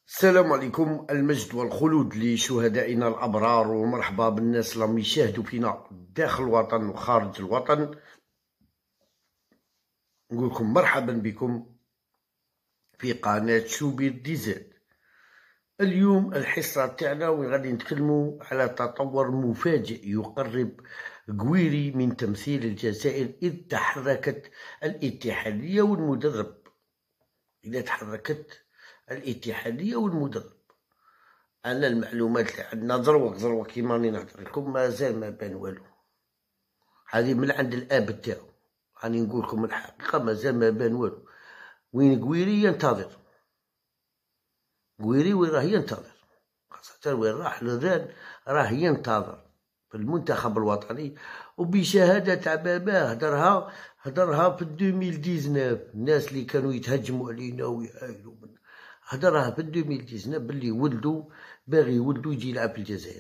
السلام عليكم. المجد والخلود لشهدائنا الأبرار، ومرحبا بالناس اللي راهم يشاهدوا فينا داخل الوطن وخارج الوطن. نقول لكم مرحبا بكم في قناة شوبير دي زاد. اليوم الحصة تاعنا وين غادي نتكلموا على تطور مفاجئ يقرب قويري من تمثيل الجزائر إذ تحركت الاتحادية والمدرب. إذا تحركت الاتحادية والمدرب، أنا المعلومات اللي عندنا ذروة كيما راني نهضر لكم مازال ما بان والو. هذه من عند الآب تاعو، راني نقول لكم الحقيقة مازال ما بان والو. وين قويري ينتظر، قويري وين راه ينتظر، خاصة وين راح لذان راه ينتظر في المنتخب الوطني. وبشهادة تاع باباه هدرها في 2019. الناس اللي كانوا يتهجموا علينا ويعايلوا هدرها في 2019 باللي باغي ولدو يجي يلعب في الجزائر،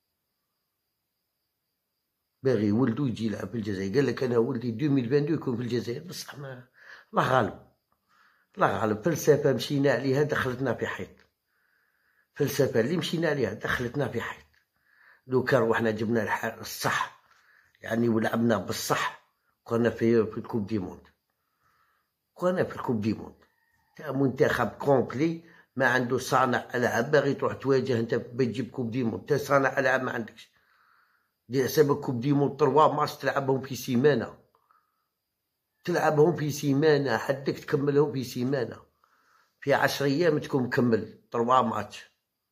باغي ولدو يجي يلعب في الجزائر. قال لك انا ولدي 2022 يكون في الجزائر، بصح ما الله غالب، الله غالب. فلسفة مشينا عليها دخلتنا في حيط، فلسفة اللي مشينا عليها دخلتنا في حيط. لو كان روحنا جبنا الصح يعني ولعبنا بالصح، كنا في الكوب دي موند، كنا في الكوب دي موند تاع منتخب كومبلي ما عنده صانع العاب. باغي تروح تواجه انت بتجيب كوب دي موند تاع صانع العاب ما عندكش. دي حساب كوب دي موند 3 ماتش تلعبهم في سيمانه، تلعبهم في سيمانه، حدك تكملهم في سيمانه، في 10 ايام تكون مكمل 3 ماتش.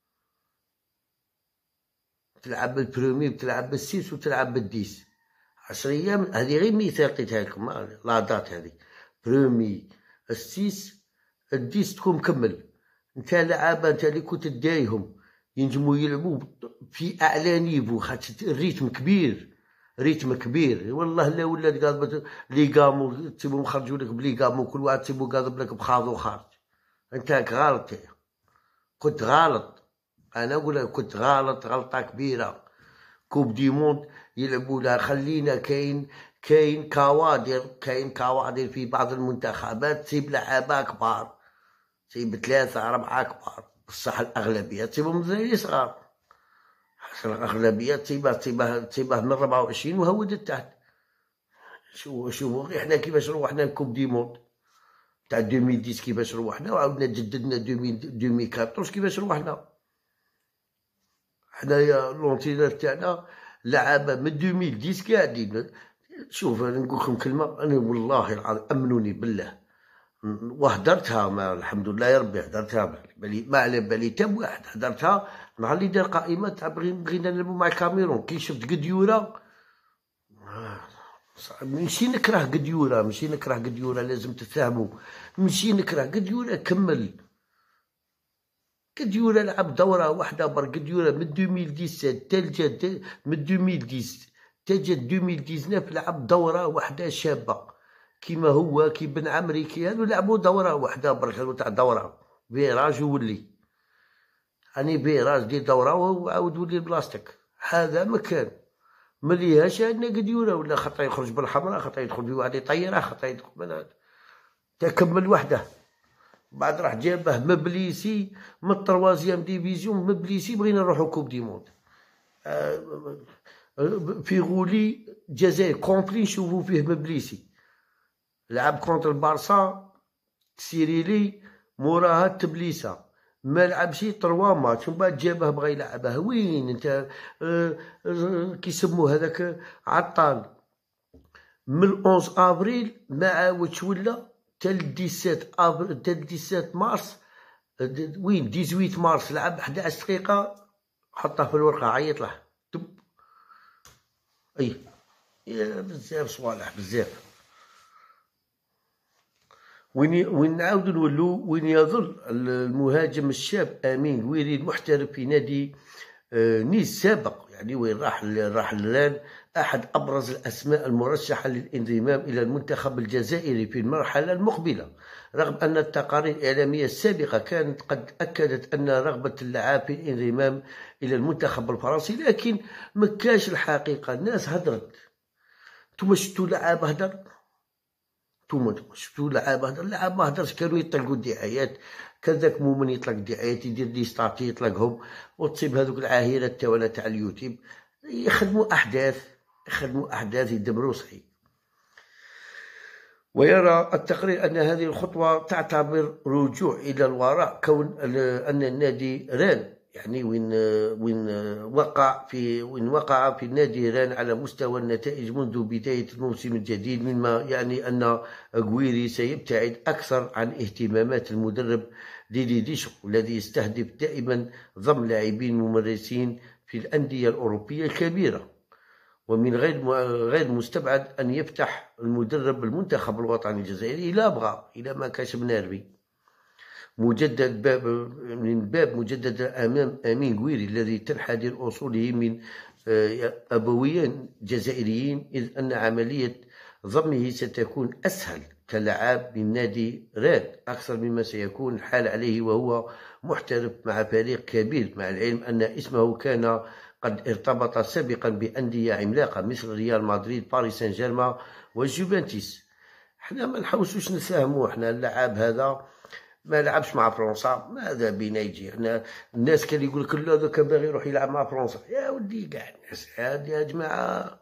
تلعب بالبرومي وتلعب بالسيس وتلعب بالديس 10 ايام. هذه غير مثال قلتها لكم، لا دات هذه برومي السيس الديس تكون مكمل. انت لعابه انت اللي كنت تدايهم ينجموا يلعبوا في اعلى نيفو، خاطر الريتم كبير، ريتم كبير. والله لا ولات قاضب ليغامو تسيبهم خرجوا لك بليغامو، كل واحد تسيبو قاضب لك بخاضو خارج. انت غلط، كنت غلط. انا اقول لك كنت غلط، غلطه كبيره. كوب دي موند يلعبوا لها، خلينا كاين كوادر في بعض المنتخبات تسيب لعابه كبار، تسيب 3 4 كبار، بصح الأغلبية تسيبهم زي صغار. الأغلبية تسيبه من 24 وهود التحت. شوفوا غير حنا كيفاش روحنا الكوب دي موند تاع 2010 كيفاش روحنا، وعاودنا جددنا 2014 كيفاش روحنا. حنايا لونتينور تاعنا لعابة من 2010 قاعدين. شوف انا نقول لكم كلمة، انا والله العظيم امنوني بالله وهدرتها، ما الحمد لله يا ربي هدرتها، ما على بالي تم واحد. هدرتها نهار اللي دار قائمة تاع بغينا نلعبو مع الكاميرون، كي شفت قديورة ماشي نكره قديورة، ماشي نكره قديورة، لازم تفهموا، ماشي نكره قديورة. كمل قديورة لعب دورة واحدة بر قديورة من 2017 تلجا من 2010 تلجا 2019 لعب دورة واحدة شابة كيما هو كي بن عمري كي هادو لعبوا دورة واحدة برك تاع دورة فيراج وولي. راني فيراج دير دورة وعاود ولي بلاستيك. هذا مكان مليهاش عندنا قديورة، ولا خطا يخرج بالحمراء، خطا يدخل في واحد يطيرها، خطا يدخل من تكمل وحده. بعد راح جابه مبليسي من التروازيام ديفيزيون، مبليسي بغينا نروحو كوب دي موند. في غولي جزائر كومبلي نشوفو فيه مبليسي لعب كونتر البارسا سيريلي، موراها تبليسه ما لعبش 3 ماتش، ومن بعد جابه بغا يلعبه. وين انت كيسموه هذاك عطال من 11 افريل ما عاودش ولا تل 17 افريل تل 17 مارس. وين 18 مارس لعب 11 دقيقة، حطه في الورقة عيط له تب. اي بزاف صوالح بزاف. وين نعاودو نولو وين يظل المهاجم الشاب امين قويري المحترف في نادي نيس سابق، يعني وين راح الان احد ابرز الاسماء المرشحه للانضمام الى المنتخب الجزائري في المرحله المقبله، رغم ان التقارير الاعلاميه السابقه كانت قد اكدت ان رغبه اللاعب في الانضمام الى المنتخب الفرنسي، لكن مكاش الحقيقه. الناس هدرت، نتوما شفتوا لاعب هدر؟ نتوما شفتو اللعاب هذا، اللعاب ما هدرش، كانوا يطلقوا الدعايات، كان ذاك مومن يطلق الدعايات، يدير لي ستاتي يطلقهم، وتصيب هذوك العاهرات تاع اليوتيوب يخدموا أحداث يدبروا صحيح. ويرى التقرير أن هذه الخطوة تعتبر رجوع إلى الوراء، كون أن النادي ران يعني وين وقع في النادي ران على مستوى النتائج منذ بداية الموسم الجديد، مما يعني أن أغويري سيبتعد أكثر عن اهتمامات المدرب ديدي ديشو الذي يستهدف دائما ضم لاعبين ممارسين في الأندية الأوروبية الكبيرة. ومن غير مستبعد أن يفتح المدرب المنتخب الوطني الجزائري إلى ما كاش بناربي من باب مجدد أمام أمين غويري الذي تنحدر أصوله من أبويين جزائريين، إذ أن عملية ضمه ستكون أسهل كلاعب من نادي راد أكثر مما سيكون الحال عليه وهو محترف مع فريق كبير، مع العلم أن اسمه كان قد ارتبط سابقا بأندية عملاقة مثل ريال مدريد، باريس سان جيرمان وجوفنتوس. احنا ما نحوسوش نفهمو، احنا اللاعب هذا ما لعبش مع فرنسا، ماذا بينا يجي؟ احنا الناس كان يقول لك لا كان باغي يروح يلعب مع فرنسا، يا ودي كاع الناس هادي يا جماعه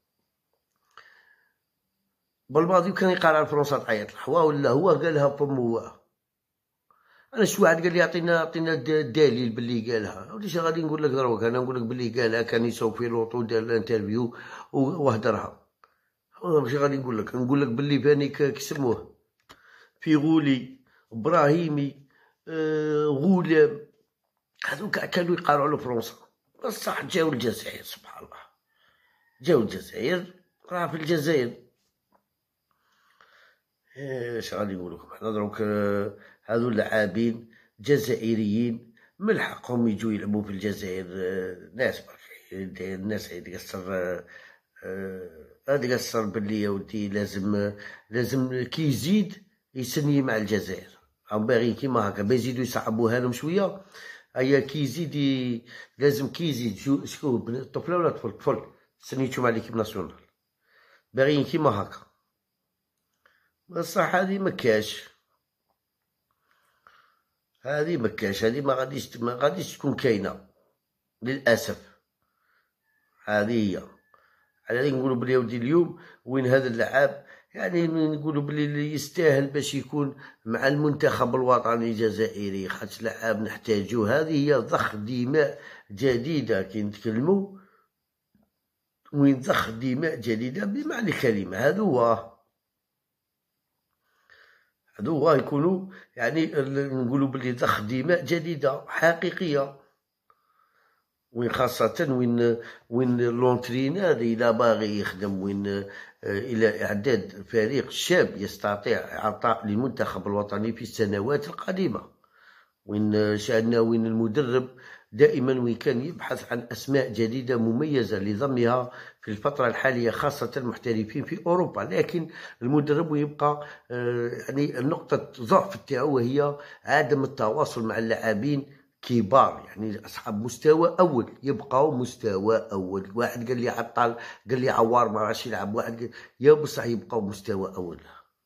بالماضي كان يقال على فرنسا تعيط له، ولا هو قالها بمو. انا شي واحد قال لي عطينا الدليل باللي قالها، وليش غادي نقول لك دروك؟ انا نقول لك باللي قالها، كان يسوق في لوطو دار الانترفيو وهدرها. واش غادي نقول لك باللي فاني كيسموه في غولي ابراهيمي غولام، هذوك كانوا يقالوا على فرنسا، بصح جاو الجزائر سبحان الله، جاو الجزائر راه في الجزائر. اش غادي نقول لكم؟ حنا دروك هذو اللاعبين جزائريين من حقهم يجوا يلعبوا في الجزائر. الناس يتقصر باللي يا ودي لازم كي يزيد يسني مع الجزائر، هم باغيين كيما هكا بيزيدوا يصعبوها لهم شويه. هيا كي يزيد لازم كي يزيد شكون طفله ولا طفل سنيتو مع ليكيب ناسيونال، باغيين كيما هكا. بصح هذه مكاش، هذه ما غاديش تكون كاينه للاسف. هذه هي على نقولوا بلي يا ودي اليوم وين هذا اللعاب، يعني نقولوا بلي يستاهل باش يكون مع المنتخب الوطني الجزائري، خاطر لعاب نحتاجوه. هذه هي ضخ دماء جديده، كي نتكلموا وين ضخ دماء جديده بمعنى الكلمه. هذو هو يكونوا يعني نقولوا بلي ضخ دماء جديده حقيقيه، وين خاصة وين لونترينور إلا باغي يخدم، وين إلى إعداد فريق شاب يستطيع إعطاء للمنتخب الوطني في السنوات القادمة، وين شأننا وين المدرب دائما وين كان يبحث عن أسماء جديدة مميزة لضمها في الفترة الحالية، خاصة المحترفين في أوروبا. لكن المدرب يبقى يعني نقطة ضعف تاعو وهي عدم التواصل مع اللاعبين كبار، يعني اصحاب مستوى اول، يبقاو مستوى اول. واحد قال لي عطال، قال لي عوار ما راش يلعب، واحد قال يا بصح يبقاو مستوى اول.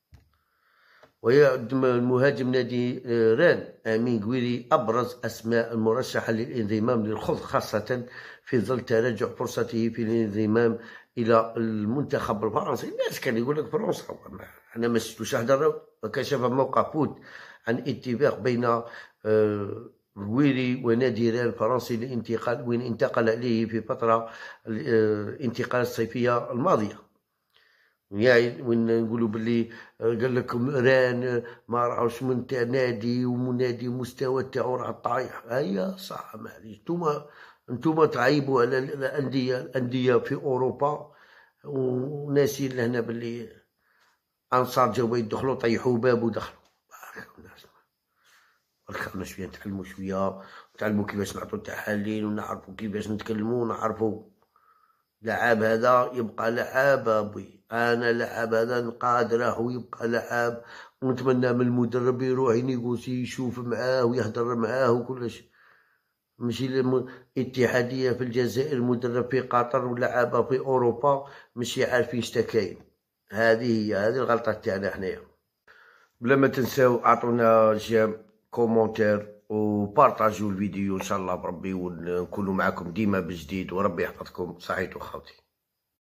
ويعد المهاجم نادي ران امين غويري ابرز اسماء المرشحه للانضمام للخضر، خاصه في ظل تراجع فرصته في الانضمام الى المنتخب الفرنسي. الناس كان يقول لك فرنسا، انا ما شفتوش هذا. كشف موقع فوت عن اتفاق بين غويري ونادي ريال الفرنسي للانتقال، وين انتقل إليه في فترة الانتقال الصيفية الماضية. يعني وين نقولوا باللي قال لكم ران ما راهوش من نادي ومنادي مستوى تاعو راه طايح. هيا صح، معليش انتوما تعيبوا على الأندية في أوروبا وناسين لهنا باللي أنصار جاو يدخلوا طيحوا باب ودخلوا. خلينا شويه نتعلموا، نتعلموا كيفاش نعطوا التحاليل، ونعرفوا كيفاش نتكلموا، ونعرفوا لعاب هذا يبقى لعاب. ابوي انا لعاب هذا نقادره ويبقى لعاب، ونتمنى من المدرب يروح ينيغوسي يشوف معاه ويهضر معاه وكلش. ماشي الاتحاديه في الجزائر، مدرب في قطر ولعابه في اوروبا ماشي عارفين شتا كاين. هذه الغلطة تاعنا حنايا. بلا ما تنساو اعطونا جيم كومونتير وبارطاجيو الفيديو ان شاء الله بربي، ونكونوا معكم ديما بجديد، وربي يحفظكم. صحيتو خاوتي.